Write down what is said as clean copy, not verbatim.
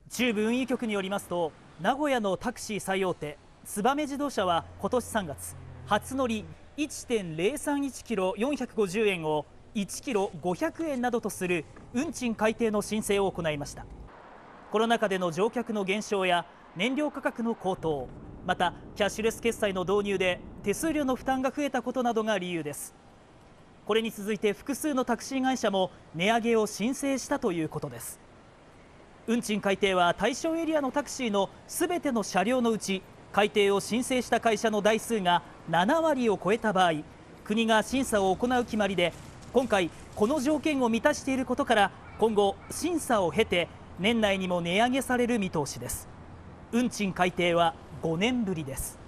中部運輸局によりますと、名古屋のタクシー最大手燕自動車は今年3月、初乗り 1.031 キロ450円を1キロ500円などとする運賃改定の申請を行いました。コロナ禍での乗客の減少や燃料価格の高騰、またキャッシュレス決済の導入で手数料の負担が増えたことなどが理由です。これに続いて複数のタクシー会社も値上げを申請したということです。運賃改定は対象エリアのタクシーのすべての車両のうち、改定を申請した会社の台数が7割を超えた場合、国が審査を行う決まりで、今回この条件を満たしていることから、今後審査を経て年内にも値上げされる見通しです。運賃改定は5年ぶりです。